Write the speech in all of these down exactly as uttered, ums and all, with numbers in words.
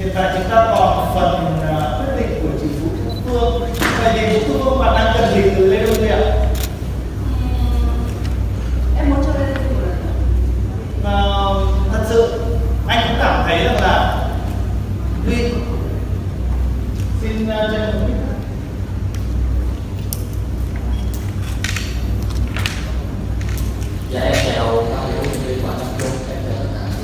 Hiện tại chúng ta còn phần uh, quyết định của chị Vũ Thu Phương. Vậy thì Vũ Thu Phương bạn đang cần gì từ Lê Đông Duy ạ? Em muốn cho Lê Đông Duy uh, thật sự anh cũng cảm thấy rằng là Duy xin uh, cho em một mic. Dạ em chào các vị huấn luyện viên của Nam Trung, em chào tất cả.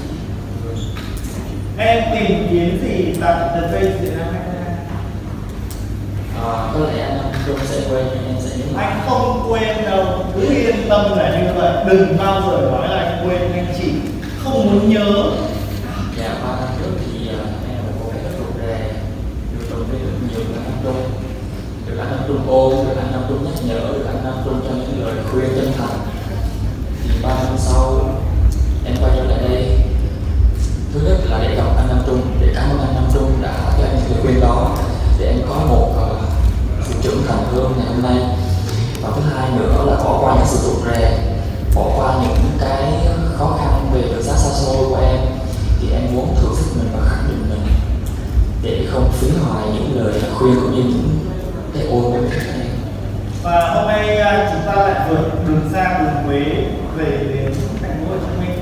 Em tìm kiếm gì tại The Face Việt Nam hai không hai hai? À, có lẽ Nam Trung sẽ quên nhưng em sẽ nhớ lại. Anh không quên đâu, cứ yên tâm là như vậy, đừng bao giờ nói là anh quên, anh chỉ không muốn nhớ. Dạ ba năm trước thì uh, em là một cô gái rất rụt rè, được động viên rất nhiều từ anh Nam Trung, được anh Nam Trung ôm, được anh Nam Trung nhắc nhở, được anh Nam Trung cho những lời khuyên chân thành. Thì ba năm sau em quay trở lại đây, thứ nhất là để gặp anh Nam Trung, để cảm ơn anh Nam Trung đã cho em những lời khuyên đó, để em có một uh, sự trưởng thành hơn ngày hôm nay. Và thứ hai nữa là bỏ qua những sự rụt rè, bỏ qua những cái khó khăn về đường xá xa xôi của em, thì em muốn thử sức mình và khẳng định mình để không phí hoài những lời khuyên cũng như những cái ôn của em. Và hôm nay chúng ta lại vượt đường xa đường Huế về đến thành phố Hồ Chí Minh.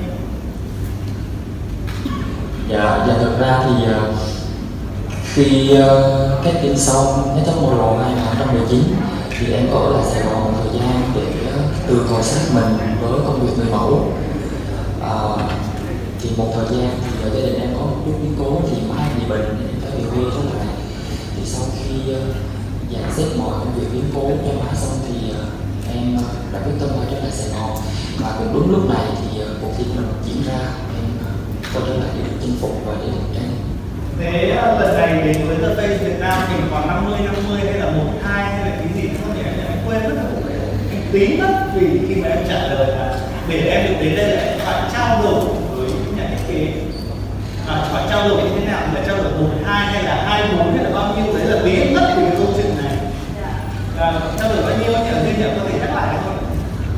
Dạ, dạ thực ra thì uh, khi uh, kết tin xong Nhất Tóc Model hai không một chín thì em có ở lại Sài Gòn một thời gian để uh, tự khảo sát mình với công việc người mẫu. Uh, thì một thời gian thì ở gia đình em có một chút biến cố thì má em bị bệnh, em phải về quê trở lại. Thì sau khi uh, dàn xếp mọi công việc biến cố cho má xong thì uh, em uh, đã quyết tâm quay trở lại Sài Gòn. Và cũng đúng lúc này thì uh, cuộc thi mình diễn ra, em uh, quay trở lại để được chinh phục và để được tranh. Thế uh, lần này đến với The Face Việt Nam mình còn năm mươi năm mươi hay là một hai hay là cái gì không nhỉ? Anh quên mất rồi. Anh tí mất vì khi mà em trả lời là để em được đến đây là em phải trao đổi với nhà thiết kế. À, phải trao đổi như thế nào? Để trao đổi một hai hay là hai bốn hay là bao nhiêu đấy là bí mất về cái câu chuyện này. À, trao đổi bao nhiêu thì ở đây nhờ có thể nhắc lại hay không?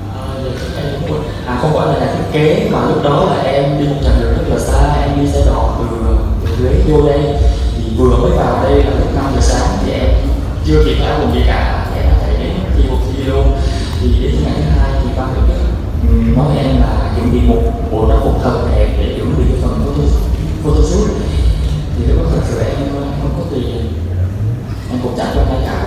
À không phải là nhà thiết kế mà lúc đó là em đi một chặng đường rất là xa, em đi xe đò từ, từ Huế vô đây, thì vừa mới vào đây là lúc năm giờ sáng thì em chưa kịp áo quần gì cả, em đã chạy đến thi cuộc thi luôn. Thì đến ngày thứ hai thì ban tổ chức nói em là chuẩn bị một bộ trang phục thật đẹp để chuẩn bị cái phần photo photo shoot. Thì lúc đó thật sự em không có tiền, em cũng chẳng có ai cả,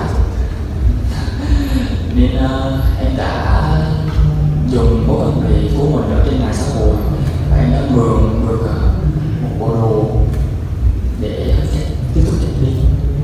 nên uh, em đã dùng mối quan hệ của mình ở trên mạng xã hội và em đã mượn được một bộ đồ để tiếp tục chạy đi.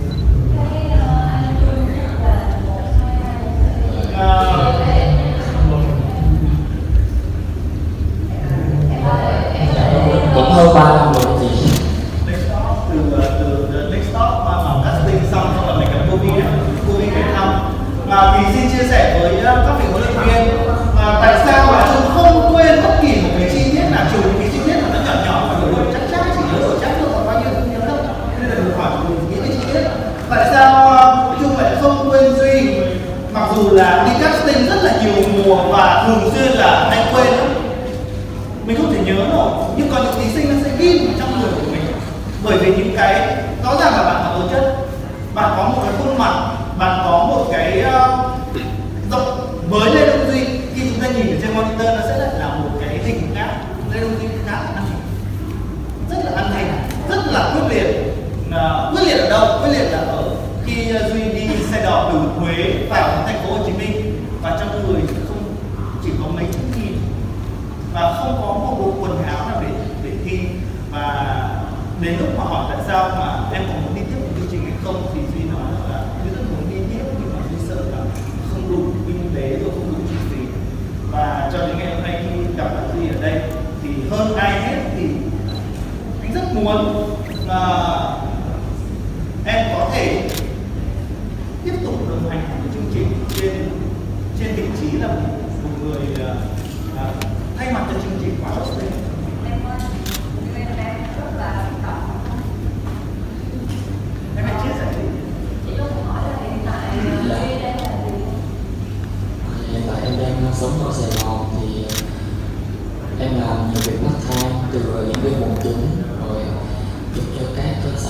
Cũng hơn ba năm rồi chị. Từ từ next stop mà mà casting xong xong là mình gặp Covid Covid Việt Nam. Và thì xin chia sẻ với các vị huấn luyện viên và tại sao mà chúng không quên bất kỳ một cái chi tiết nào, trừ những cái chi tiết mà nó nhỏ nhỏ và đổi chắc chắc chỉ nhớ đổi chắc thôi, còn bao nhiêu không nhớ đâu. Nên là đừng hỏi mình những cái chi tiết. Tại sao Trung lại không quên Duy, mặc dù là đi casting rất là nhiều mùa và thường xuyên là hay quên lắm. Mình không thể nhớ nổi, nhưng có những thí sinh nó sẽ ghi vào trong người của mình. Bởi vì những cái rõ ràng là bạn có tố chất, bạn có một cái khuôn mặt, bạn có một cái uh, rộng với Lê Đông Duy. Khi chúng ta nhìn ở trên monitor nó sẽ lại là một cái hình khác. Lê Đông Duy khá là ăn hình, rất là ăn hình, rất là quyết liệt. Uh, quyết liệt ở đâu? Quyết liệt là ở khi uh, Duy đi xe đò từ Huế vào đến thành phố Hồ Chí Minh và trong người không chỉ có mấy chục nghìn và không có một bộ quần áo nào để để thi. Và đến lúc mà hỏi tại sao mà em còn muốn đi tiếp một chương trình hay không thì Duy nói là Duy rất muốn đi tiếp nhưng mà Duy sợ là không đủ kinh tế rồi không đủ chi phí. Và cho đến ngày hôm nay khi gặp bạn Duy ở đây thì hơn ai hết thì anh rất muốn là em có thể tiếp tục đồng hành với chương trình trên trên vị trí là một, một người uh, thay mặt cho chương trình quá tốt đấy. Em hãy chia sẻ đi. Hiện tại em đang sống ở Sài Gòn thì em làm nhiều việc part time từ những cái nguồn chính rồi giúp cho các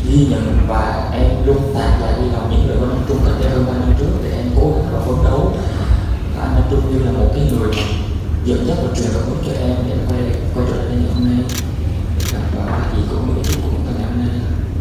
ghi nhận và em luôn tạm lại đi vào những lời của anh Trung cách đây hơn ba năm trước để em cố gắng và phấn đấu. Và anh Trung như là một cái người mà dẫn dắt và truyền cảm hứng cho em để quay quay trở lại đây ngày hôm nay và chị cũng như Trung cũng ngày hôm nay.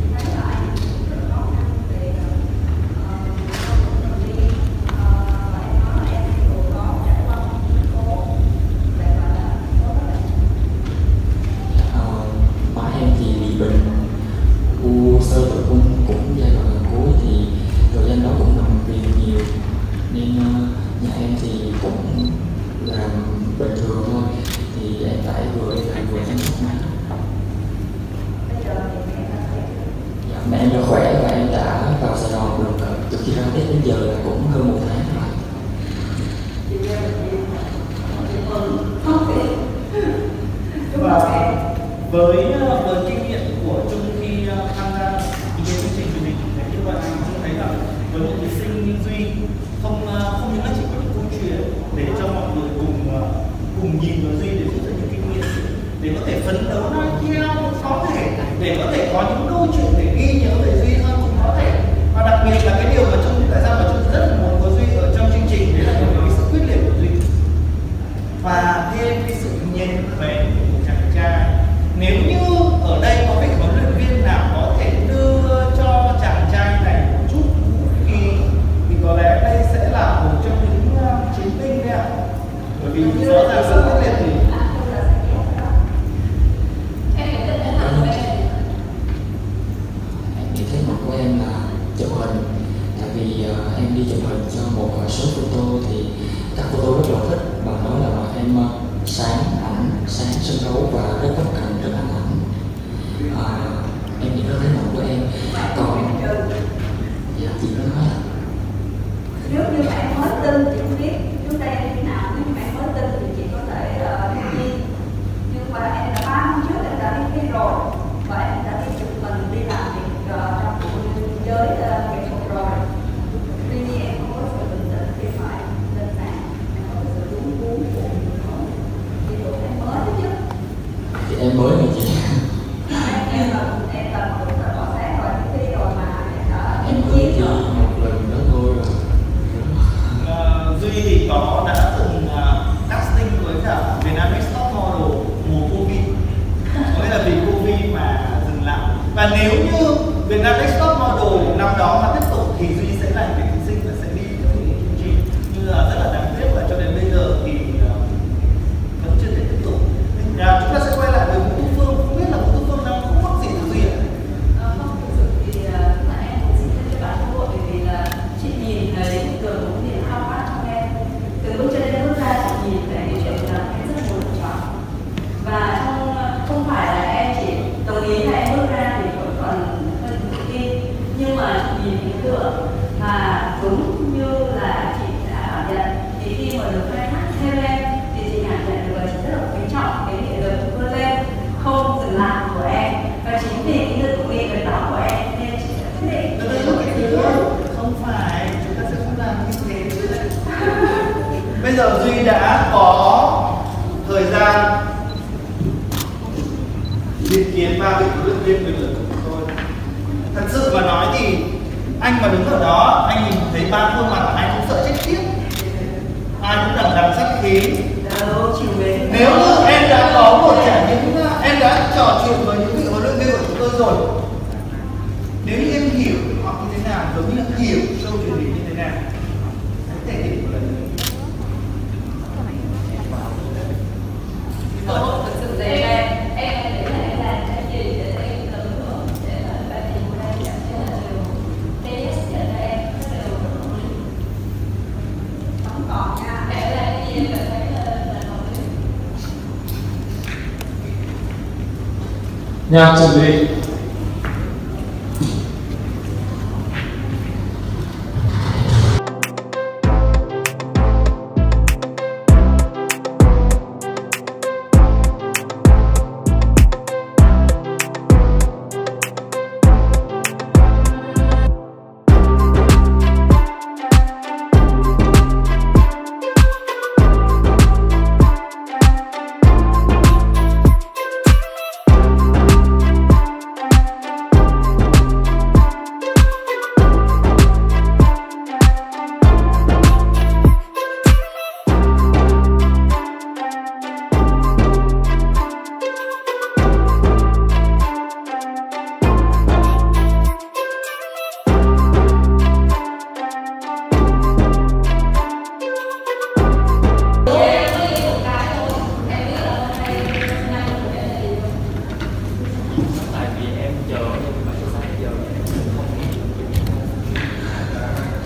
Sơ tử cung cũng giai đoạn gần cuối thì thời gian đó cũng nằm viện nhiều nên uh, nhà em thì cũng làm bình thường thôi, thì em phải vừa đi làm vừa chăm sóc má. Dạ, mẹ em đã khỏe và em đã vào Sài Gòn được từ khi ra Tết đến giờ là cũng hơn một tháng rồi. Và với với kinh nghiệm của Trung khi tham gia ý kiến chương trình truyền hình như vậy, Trung thấy là với một thí sinh như Duy không không những là chỉ có những câu chuyện để cho mọi người cùng cùng nhìn vào Duy để rút ra những kinh nghiệm để có thể phấn đấu nói theo có thể để có thể có những câu chuyện để ghi nhớ về Duy hơn cũng có thể. Và đặc biệt là cái điều mà Trung tại sao mà Trung rất là muốn có Duy ở trong chương trình đấy là bởi vì cái sự quyết liệt của Duy và thêm cái sự nhạy bén của chàng trai. Nếu như ở đây có vị huấn luyện viên nào có thể đưa cho chàng trai này một chút vũ khí thì có lẽ đây sẽ là một trong những chiến binh đấy ạ. Bởi vì rõ ràng sự quyết liệt thì em nghĩ thế mạnh của em là chụp hình, tại vì uh, em đi chụp hình cho một số photo thì các photo rất là thích và nói là em uh, sáng ảnh, sáng sân khấu và rất góc cạnh, rất ảnh ảnh. À, em nghĩ đó thế mạnh của em. Còn dạ chị nói là nếu như bạn mới tin chị không biết trước đây như thế nào, nếu như bạn mới tin thì chị có thể uh, đi, nhưng mà em đã ba năm trước em đã đi thi rồi và em đã đi chụp mình đi làm việc uh, trong giới uh, nghệ thuật rồi. Tuy nhiên em không có sự bình tĩnh khi phải lên sàn, em có sự luống cuống của mình thôi. Thì tụi em mới chứ. thì em mới mà chị. Em là em là một người bỏ sáng rồi thi rồi mà Em mới thi một lần đó thôi rồi. uh, Duy thì có đã từng uh, casting với cả Vietnam Next Top Model mùa Covid, có nghĩa là vì Covid mà dừng lại. Và nếu như Vietnam Next Top Model năm đó mà tiếp tục thì Duy sẽ là những thí sinh và sẽ đi tiếp tục chương trình, như là rất là đáng tiếc và cho đến bây giờ thì uh, vẫn chưa thể tiếp tục. Uh, chúng ta sẽ quay lại với Vũ Thu Phương, không biết là Vũ Thu Phương đang khúc mắc gì từ Duy ạ? không thực sự thì là em cũng xin cho bạn cơ hội, bởi vì là chị nhìn thấy cường cũng nhìn khao khát trong em từ lúc trên đến bước ra, chị nhìn thấy cái chuyện là em rất muốn lựa chọn và không không phải là em chỉ đồng ý là em bước ra thì vẫn còn hơi tự tin, nhưng mà chị nhìn thấy tượng mà đúng như là chị đã cảm nhận thì khi mà được khai thác theo em thì chị cảm nhận được là chị rất là quý trọng cái nghệ lực vươn lên không dừng lại của em, và chính vì cái lực của nghệ lực đó của em nên chị đã quyết định Đây là cái thứ không phải, chúng ta sẽ không làm như thế. Bây giờ Duy đã có thời gian liên kiến ba vị huấn luyện viên quyền lực của tôi. Thật sự mà nói thì anh mà đứng ở đó, anh nhìn thấy ba khuôn mặt anh cũng sợ chết khiếp. Ai cũng đằng đằng sát khí. đâu chịu mến. Nếu như em đã có một trải nghiệm, em đã trò chuyện với những vị huấn luyện viên của chúng tôi rồi, nếu như em hiểu họ như thế nào, giống như là hiểu show truyền hình như thế nào, hãy thể hiện một lần nữa. Không, thực sự thì em em nghĩ là em làm cái gì để em tự hưởng để mà bạn thì của em cảm thấy là điều cái yes dành cho em cái điều không còn nha, em làm cái gì em cảm thấy là là hợp lý. Nhạc chuẩn bị.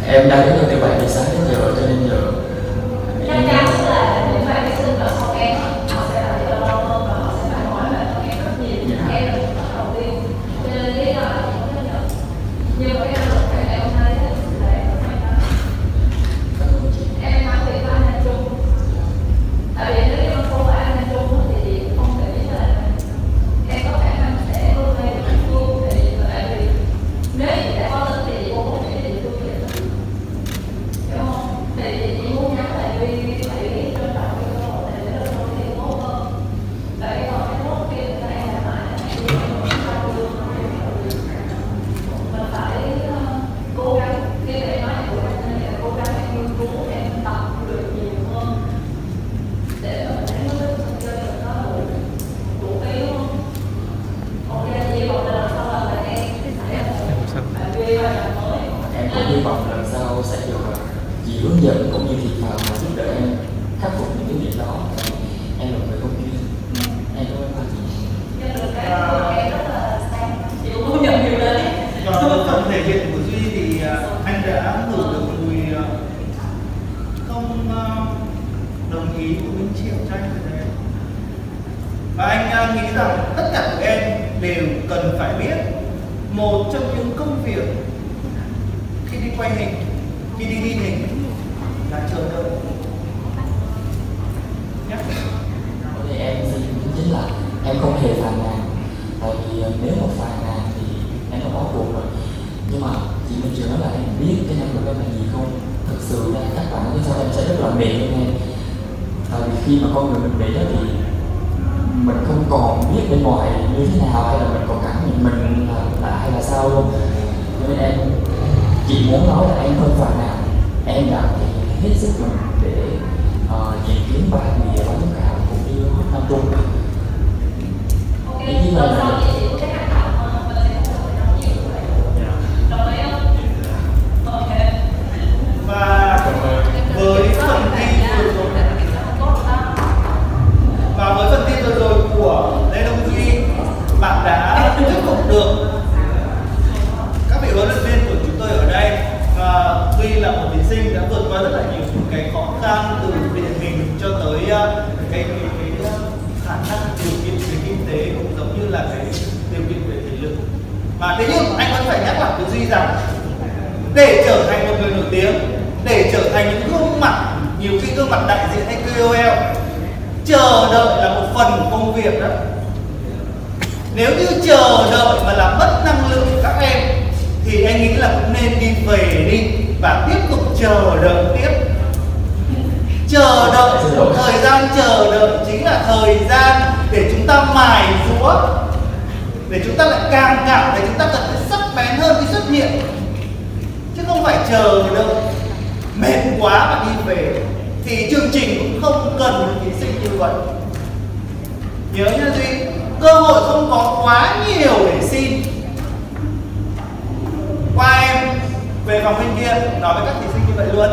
em đang đến từ bảy giờ sáng đến giờ cho nên giờ chắc chắn là những bạn cái sinh ở sau em họ sẽ ở giờ lâu hơn và họ sẽ phải hỏi lại cho em rất nhiều những em là những đầu tiên, cho nên lý do là những cái nhận nhưng mà em được phải em thấy là em em nói về anh Anh Trung, tại vì nếu em không phải anh Anh Trung thì không thể biết là em có khả năng sẽ vươn lên được anh Trung, thì tại vì nếu chị đã có tính thì cô không thể đi được vậy, đúng không? Thì chị muốn nhắn lại vì phải trân trọng cái cơ hội này để được công ty tốt hơn, tại vì còn cái tốt kia người ta em làm lại mình phải cố gắng, khi để nói của em là cố gắng em nghiên cứu, em tập được nhiều hơn để mà mình thấy nó sân chơi được nó đủ đủ ý, đúng không? Ok, chị một lần sau là em em bạn duy và bạn mới em cũng hy vọng lần sau sẽ được chị hướng dẫn cũng như thị vào và giúp đỡ em khắc phục những cái điểm đó. Em là người không biết, em cảm ơn chị. nhưng được cái em rất là sang, chị cũng không nhận nhiều đấy. Còn với phần thể hiện của Duy thì uh, anh đã ngửi được mùi uh, không uh, đồng ý của Minh Triệu tranh rồi đấy. Và anh uh, nghĩ rằng tất cả các em đều cần phải biết một trong những công việc khi đi quay hình, khi đi ghi hình là chờ đợi. Nhé. Thì em xin chính là em không hề phàn nàn, tại vì nếu mà phàn nàn thì em đã bỏ cuộc rồi. Nhưng mà chị Minh Trường nói là em biết cái năng lực em là gì không? Thực sự là các bạn biết sao em sẽ rất là mệt với em. Tại vì khi mà con người mình mệt thì mình không còn biết bên ngoài như thế nào, hay là mình còn cảm nhận mình là, là hay là sao luôn. Cho nên em chị muốn nói là em không phàn nàn, em đã hết sức mình để uh, tìm kiếm ba người và tất cả cũng như Nam Trung. Ok, lần sau chị chỉ có cái hành động hơn, mình sẽ không phải nói nhiều như vậy. Đồng ý không? Ok. Và với phần thi vừa rồi và với phần thi vừa rồi của Lê Đông Duy, bạn đã thuyết phục được các vị huấn luyện viên của chúng tôi ở đây. Và Duy là một thí sinh đã vượt qua rất là nhiều cái khó khăn từ địa hình cho tới cái, cái, cái khả năng điều kiện về kinh tế cũng giống như là cái điều kiện về thể lực. Và thế nhưng anh vẫn phải nhắc lại với Duy rằng để trở thành một người nổi tiếng, để trở thành những gương mặt, nhiều khi gương mặt đại diện hay K O L, chờ đợi là một phần công việc đó. Nếu như chờ đợi mà làm mất năng lượng của các em thì anh nghĩ là cũng nên đi về đi và tiếp tục chờ đợi tiếp. Chờ đợi, thời gian chờ đợi chính là thời gian để chúng ta mài rũa, để chúng ta lại càng cảm thấy chúng ta cần phải sắc bén hơn khi xuất hiện, chứ không phải chờ đợi mệt quá mà đi về. Thì chương trình cũng không cần những thí sinh như vậy. Nhớ nha Duy, cơ hội không có quá nhiều để xin. Qua em về phòng bên kia nói với các thí sinh như vậy luôn.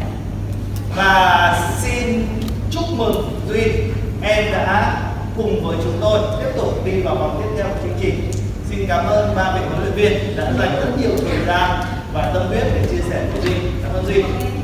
Và xin chúc mừng Duy, em đã cùng với chúng tôi tiếp tục đi vào vòng tiếp theo của chương trình. Xin cảm ơn ba vị huấn luyện viên đã dành rất nhiều thời gian và tâm huyết để chia sẻ với Duy. Cảm ơn Duy.